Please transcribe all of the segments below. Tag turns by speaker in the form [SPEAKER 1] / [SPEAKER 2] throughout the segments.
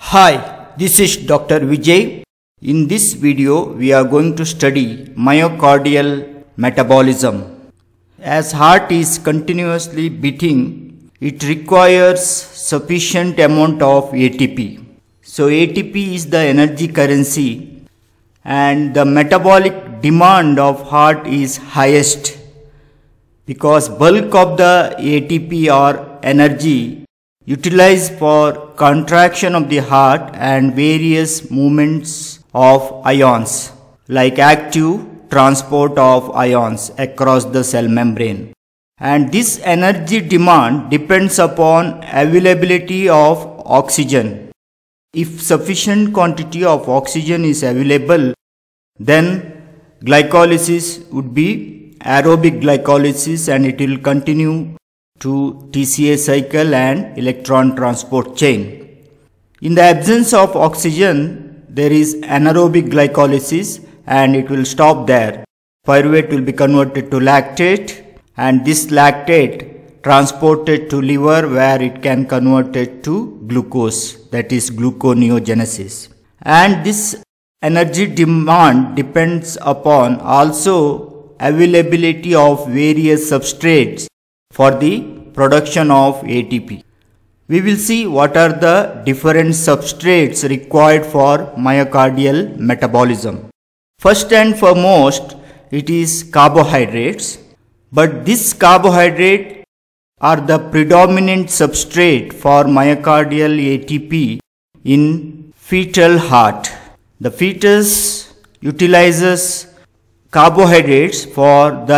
[SPEAKER 1] Hi, this is Dr. Vijay. In this video, we are going to study myocardial metabolism. As heart is continuously beating, it requires sufficient amount of ATP. So ATP is the energy currency and the metabolic demand of heart is highest because bulk of the ATP or energy utilized for contraction of the heart and various movements of ions like active transport of ions across the cell membrane. And this energy demand depends upon availability of oxygen. If sufficient quantity of oxygen is available, then glycolysis would be aerobic glycolysis and it will continue to TCA cycle and electron transport chain. In the absence of oxygen, there is anaerobic glycolysis and it will stop there. Pyruvate will be converted to lactate and this lactate transported to liver where it can convert it to glucose, that is gluconeogenesis. And this energy demand depends upon also availability of various substrates for the production of ATP. We will see what are the different substrates required for myocardial metabolism. First and foremost, it is carbohydrates. But these carbohydrates are the predominant substrate for myocardial ATP in fetal heart. The fetus utilizes carbohydrates for the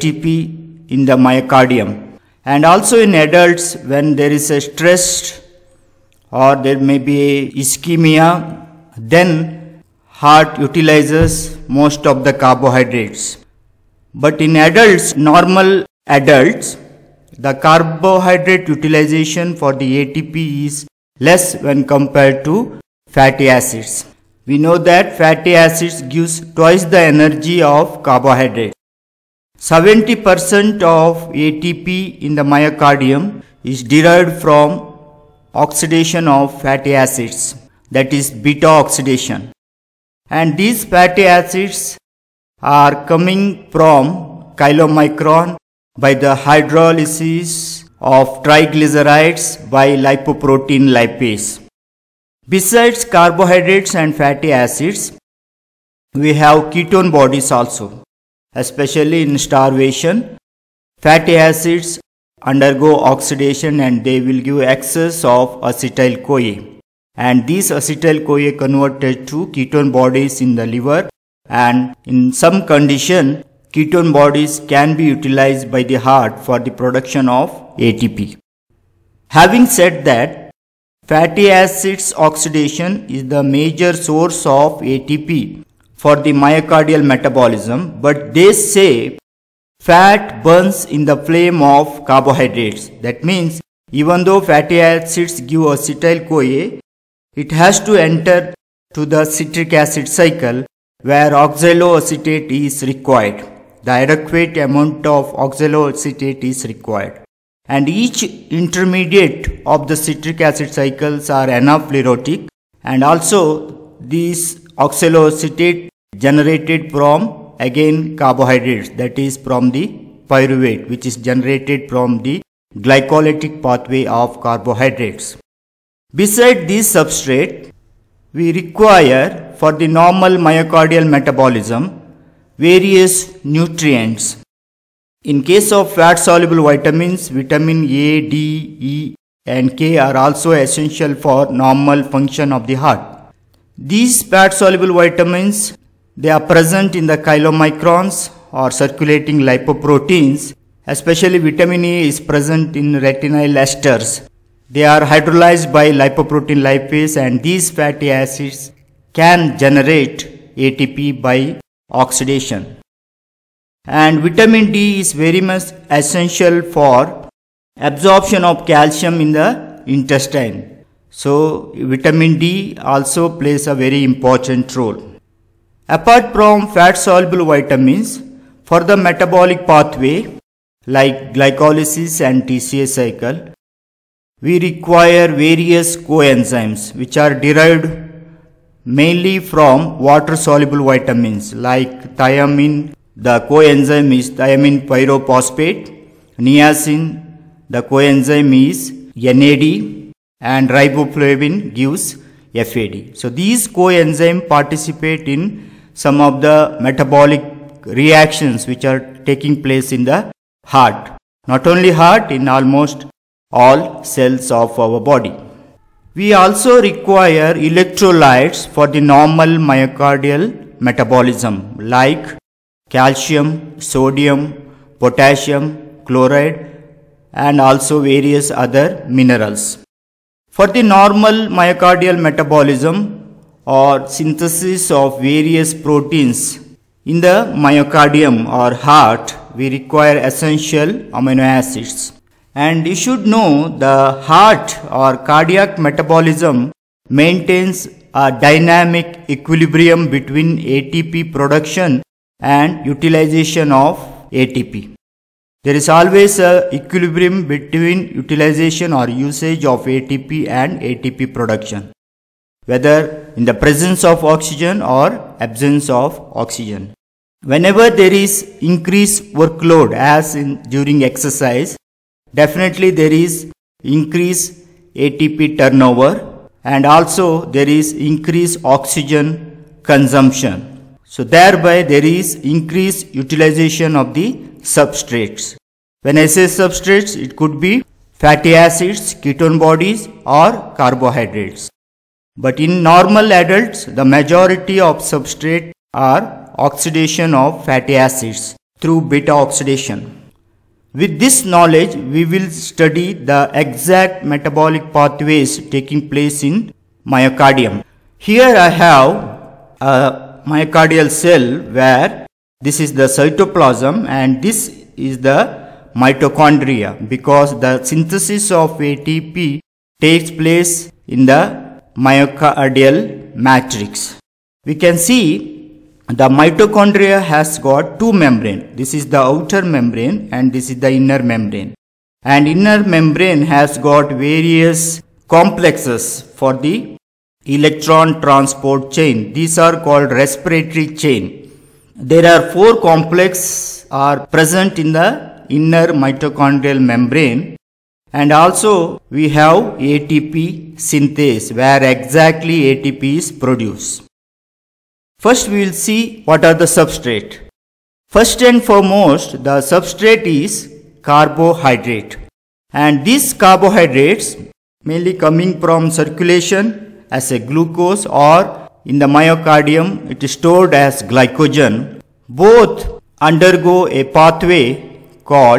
[SPEAKER 1] ATP in the myocardium. And also in adults, when there is a stress or there may be a ischemia, then heart utilizes most of the carbohydrates. But in adults, normal adults, the carbohydrate utilization for the ATP is less when compared to fatty acids. We know that fatty acids gives twice the energy of carbohydrate. 70% of ATP in the myocardium is derived from oxidation of fatty acids, that is beta oxidation. And these fatty acids are coming from chylomicron by the hydrolysis of triglycerides by lipoprotein lipase. Besides carbohydrates and fatty acids, we have ketone bodies also. Especially in starvation, fatty acids undergo oxidation and they will give excess of acetyl-CoA. And these acetyl-CoA converted to ketone bodies in the liver, and in some condition, ketone bodies can be utilized by the heart for the production of ATP. Having said that, fatty acids oxidation is the major source of ATP for the myocardial metabolism, but they say fat burns in the flame of carbohydrates. That means even though fatty acids give acetyl-CoA, it has to enter to the citric acid cycle where oxaloacetate is required. The adequate amount of oxaloacetate is required. And each intermediate of the citric acid cycles are anaplerotic, and also these oxaloacetate generated from again carbohydrates, that is from the pyruvate, which is generated from the glycolytic pathway of carbohydrates. Beside this substrate, we require for the normal myocardial metabolism various nutrients. In case of fat-soluble vitamins, vitamin A, D, E and K are also essential for normal function of the heart. These fat-soluble vitamins, they are present in the chylomicrons or circulating lipoproteins. Especially vitamin A is present in retinyl esters. They are hydrolyzed by lipoprotein lipase and these fatty acids can generate ATP by oxidation. And vitamin D is very much essential for absorption of calcium in the intestine. So vitamin D also plays a very important role. Apart from fat-soluble vitamins, for the metabolic pathway like glycolysis and TCA cycle, we require various coenzymes which are derived mainly from water-soluble vitamins like thiamine. The coenzyme is thiamine pyrophosphate. Niacin, the coenzyme is NAD, and riboflavin gives FAD. So these coenzymes participate in some of the metabolic reactions which are taking place in the heart. Not only heart, in almost all cells of our body. We also require electrolytes for the normal myocardial metabolism like calcium, sodium, potassium, chloride, and also various other minerals. For the normal myocardial metabolism or synthesis of various proteins in the myocardium or heart, we require essential amino acids. And you should know the heart or cardiac metabolism maintains a dynamic equilibrium between ATP production and utilization of ATP. There is always a equilibrium between utilization or usage of ATP and ATP production, whether in the presence of oxygen or absence of oxygen. Whenever there is increased workload as in during exercise, definitely there is increased ATP turnover and also there is increased oxygen consumption. So thereby there is increased utilization of the substrates. When I say substrates, it could be fatty acids, ketone bodies or carbohydrates. But in normal adults, the majority of substrate are oxidation of fatty acids through beta oxidation. With this knowledge, we will study the exact metabolic pathways taking place in myocardium. Here I have a myocardial cell where this is the cytoplasm and this is the mitochondria, because the synthesis of ATP takes place in the myocardial matrix. We can see the mitochondria has got two membranes. This is the outer membrane and this is the inner membrane. And inner membrane has got various complexes for the electron transport chain. These are called respiratory chain. There are four complexes are present in the inner mitochondrial membrane, and also we have ATP synthase where exactly ATP is produced. First we will see what are the substrate. First and foremost, the substrate is carbohydrate, and these carbohydrates mainly coming from circulation as a glucose or in the myocardium it is stored as glycogen. Both undergo a pathway called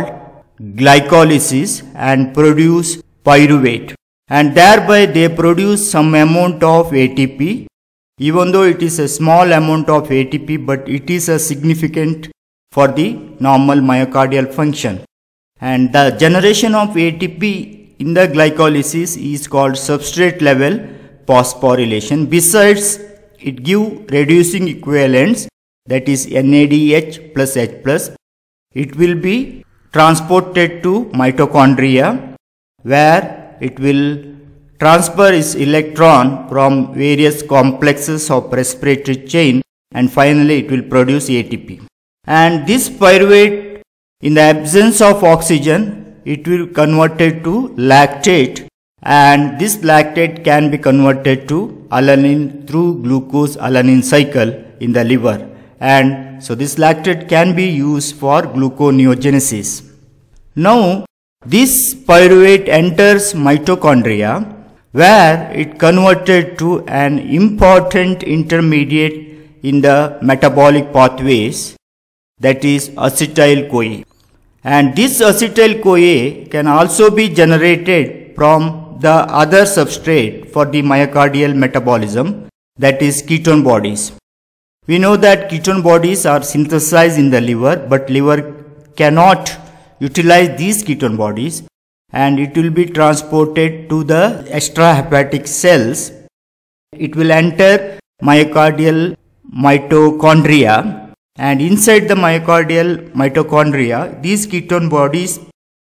[SPEAKER 1] glycolysis and produce pyruvate, and thereby they produce some amount of ATP. Even though it is a small amount of ATP, but it is a significant for the normal myocardial function. And the generation of ATP in the glycolysis is called substrate level phosphorylation. Besides, it gives reducing equivalents, that is NADH plus H plus. It will be transported to mitochondria where it will transfer its electron from various complexes of respiratory chain, and finally it will produce ATP. And this pyruvate, in the absence of oxygen, it will converted to lactate, and this lactate can be converted to alanine through glucose alanine cycle in the liver, and so this lactate can be used for gluconeogenesis. Now this pyruvate enters mitochondria where it converted to an important intermediate in the metabolic pathways, that is acetyl-CoA. And this acetyl-CoA can also be generated from the other substrate for the myocardial metabolism, that is ketone bodies. We know that ketone bodies are synthesized in the liver, but liver cannot utilize these ketone bodies, and it will be transported to the extrahepatic cells. It will enter myocardial mitochondria, and inside the myocardial mitochondria, these ketone bodies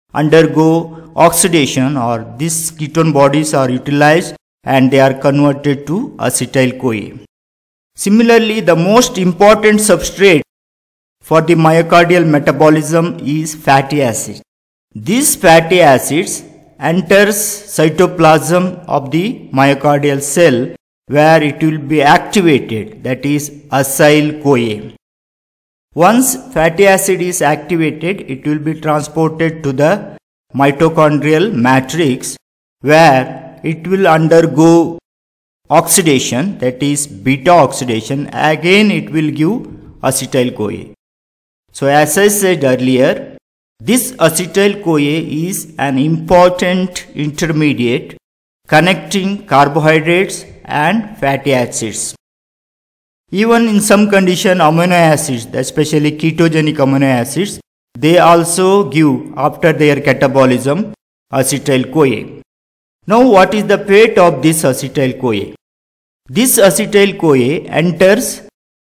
[SPEAKER 1] undergo oxidation, or these ketone bodies are utilized and they are converted to acetyl-CoA. Similarly, the most important substrate for the myocardial metabolism is fatty acids. These fatty acids enters cytoplasm of the myocardial cell where it will be activated, that is acyl-CoA. Once fatty acid is activated, it will be transported to the mitochondrial matrix where it will undergo oxidation, that is beta oxidation. Again it will give acetyl-CoA. So as I said earlier, this acetyl-CoA is an important intermediate connecting carbohydrates and fatty acids. Even in some condition, amino acids, especially ketogenic amino acids, they also give after their catabolism acetyl-CoA. Now what is the fate of this acetyl-CoA? This acetyl-CoA enters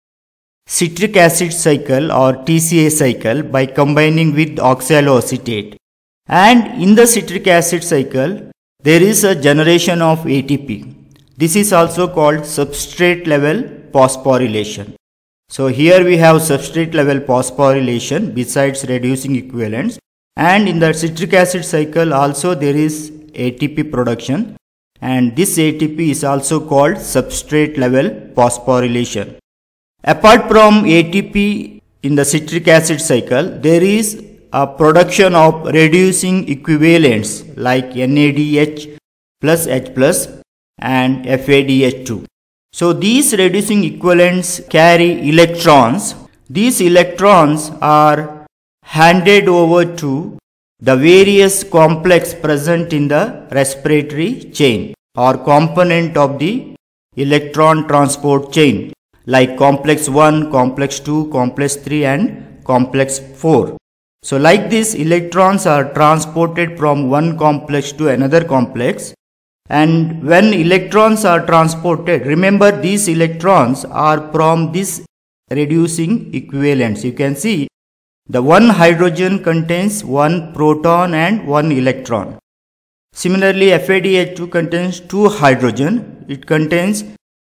[SPEAKER 1] citric acid cycle or TCA cycle by combining with oxaloacetate, and in the citric acid cycle there is a generation of ATP. This is also called substrate level phosphorylation. So here we have substrate level phosphorylation besides reducing equivalents, and in the citric acid cycle also there is ATP production, and this ATP is also called substrate level phosphorylation. Apart from ATP in the citric acid cycle, there is a production of reducing equivalents like NADH plus H plus and FADH2. So these reducing equivalents carry electrons. These electrons are handed over to the various complex present in the respiratory chain or component of the electron transport chain, like complex 1, complex 2, complex 3 and complex 4. So like this, electrons are transported from one complex to another complex, and when electrons are transported, remember these electrons are from this reducing equivalents. You can see the one hydrogen contains one proton and one electron. Similarly, FADH2 contains two hydrogen. It contains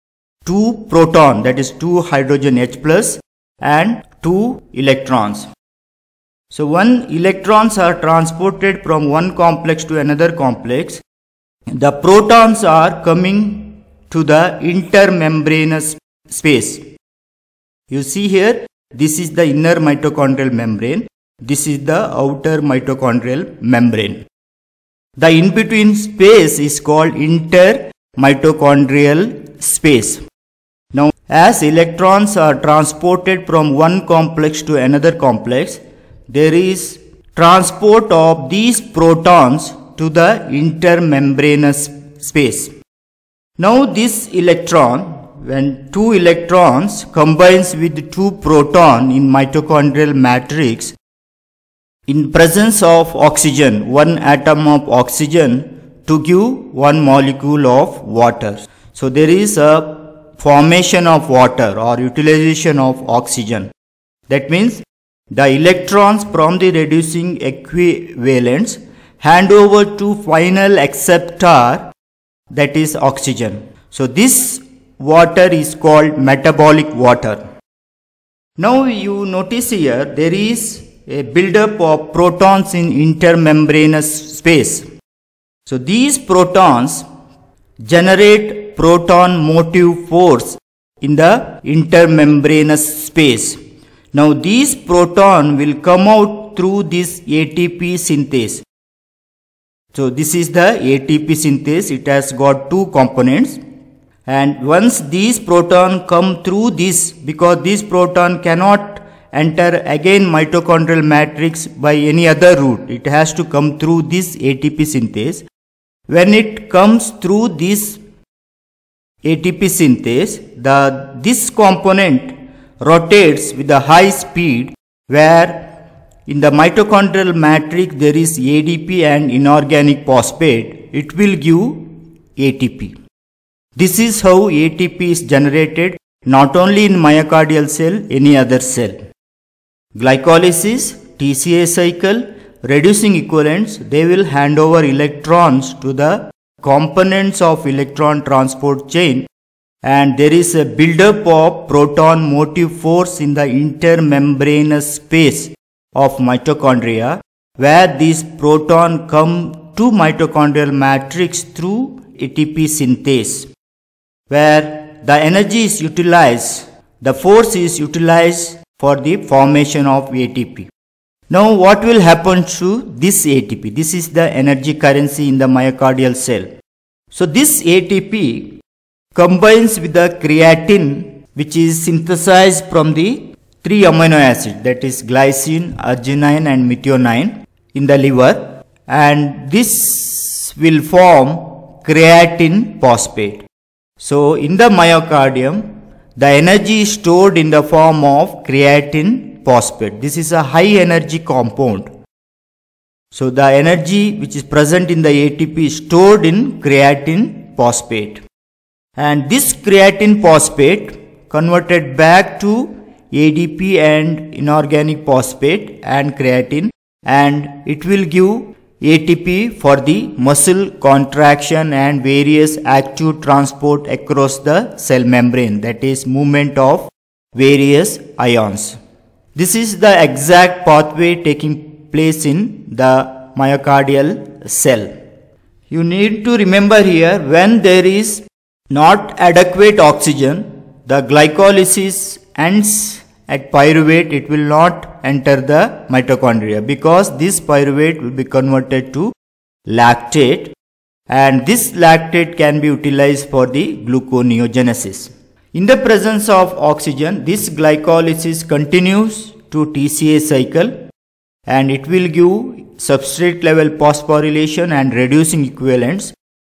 [SPEAKER 1] two proton, that is two hydrogen H plus and two electrons. So when electrons are transported from one complex to another complex, the protons are coming to the intermembranous space. You see here, this is the inner mitochondrial membrane. This is the outer mitochondrial membrane. The in-between space is called intermitochondrial space. Now, as electrons are transported from one complex to another complex, there is transport of these protons to the intermembranous space. Now this electron, when two electrons combines with two proton in mitochondrial matrix, in presence of oxygen, one atom of oxygen to give one molecule of water. So there is a formation of water or utilization of oxygen. That means the electrons from the reducing equivalents hand over to final acceptor, that is oxygen. So this water is called metabolic water. Now you notice here there is a buildup of protons in intermembranous space. So these protons generate proton motive force in the intermembranous space. Now these proton will come out through this ATP synthase. So this is the ATP synthase. It has got two components, and once these proton come through this, because this proton cannot enter again mitochondrial matrix by any other route, it has to come through this ATP synthase. When it comes through this ATP synthase, this component rotates with a high speed, where in the mitochondrial matrix there is ADP and inorganic phosphate. It will give ATP. This is how ATP is generated not only in myocardial cell, any other cell. Glycolysis, TCA cycle, reducing equivalents, they will hand over electrons to the components of electron transport chain, and there is a buildup of proton motive force in the intermembranous space of mitochondria, where these proton come to mitochondrial matrix through ATP synthase, where the energy is utilized, the force is utilized for the formation of ATP. Now what will happen to this ATP? This is the energy currency in the myocardial cell. So this ATP combines with the creatine, which is synthesized from the 3 amino acids, that is glycine, arginine and methionine in the liver, and this will form creatine phosphate. So in the myocardium, the energy is stored in the form of creatine phosphate. This is a high energy compound. So the energy which is present in the ATP is stored in creatine phosphate. And this creatine phosphate converted back to ADP and inorganic phosphate and creatine, and it will give ATP for the muscle contraction and various active transport across the cell membrane, that is movement of various ions. This is the exact pathway taking place in the myocardial cell. You need to remember here, when there is not adequate oxygen, the glycolysis ends at pyruvate. It will not enter the mitochondria because this pyruvate will be converted to lactate, and this lactate can be utilized for the gluconeogenesis. In the presence of oxygen, this glycolysis continues to TCA cycle, and it will give substrate level phosphorylation and reducing equivalents.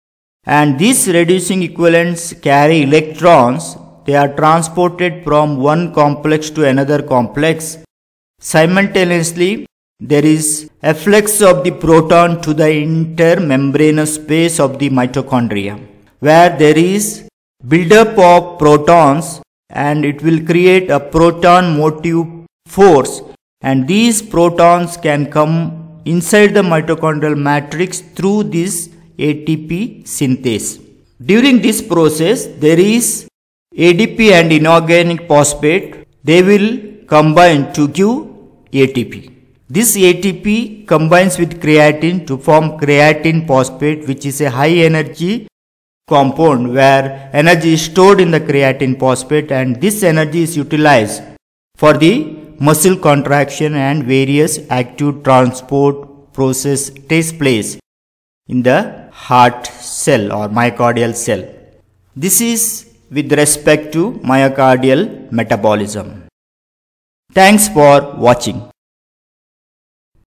[SPEAKER 1] And these reducing equivalents carry electrons. They are transported from one complex to another complex. Simultaneously, there is efflux of the proton to the intermembranous space of the mitochondria, where there is buildup of protons, and it will create a proton motive force, and these protons can come inside the mitochondrial matrix through this ATP synthase. During this process, there is ADP and inorganic phosphate. They will combine to give ATP. This ATP combines with creatine to form creatine phosphate, which is a high energy compound where energy is stored in the creatine phosphate, and this energy is utilized for the muscle contraction and various active transport process takes place in the heart cell or myocardial cell. This is with respect to myocardial metabolism. Thanks for watching.